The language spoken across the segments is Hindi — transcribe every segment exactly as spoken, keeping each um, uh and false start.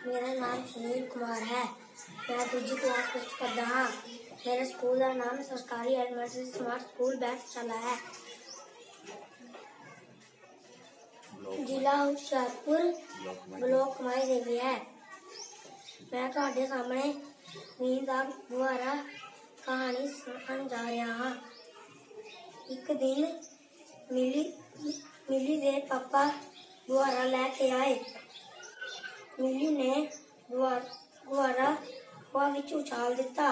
मेरा नाम सुनील कुमार है। मैं दूसरी क्लास में पढ़दा हाँ। मेरे स्कूल का नाम सरकारी एलिमेंट्री स्मार्ट स्कूल बैतशाला है। जिला हुशियारपुर, ब्लॉक कमाई देवी है। मैं तुहाडे सामने नींद दा गुब्बारा कहानी सुनाउण जा रहा हाँ। एक दिन मिली मिली दे पापा गुब्बारा लैके आए। मिली ने गुब्बारा हवा विच उछाल दिता।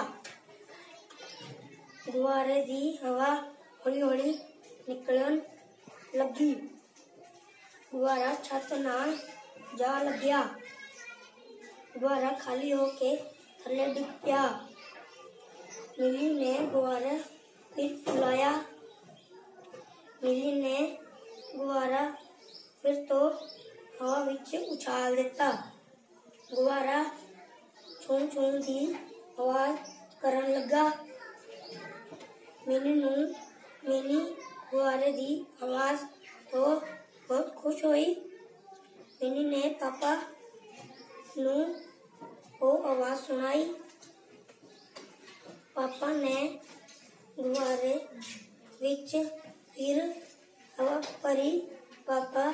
गुब्बारे दी हवा हौली हौली निकलण लगी। गुब्बारा छत नाल जा लग्या। गुब्बारा खाली होके थल्ले डिग पिया। मिली ने गुब्बारा फिर फुलाया। मिली ने गुब्बारा फिर तो हवा विच उछाल दिता। गुब्बारा छू छू दी आवाज करन लगा। मिली नू मिली गुब्बारे दी आवाज तो बहुत खुश हुई। मिली ने पापा नू वो आवाज सुनाई। पापा ने गुब्बारे विच फिर हवा भरी। पापा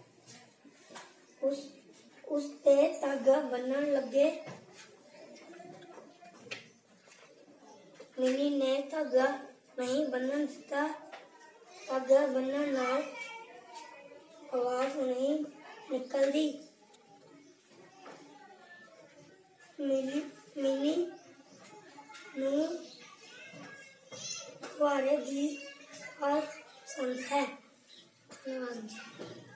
उस उस ते धागा बन्नण लगे। मिली ने धागा नहीं बन्नण दिता। धागा बन्नण नाल आवाज नहीं निकलदी। मिली मिली नू गुब्बारे दी आवाज पसंद है। धन्यवाद।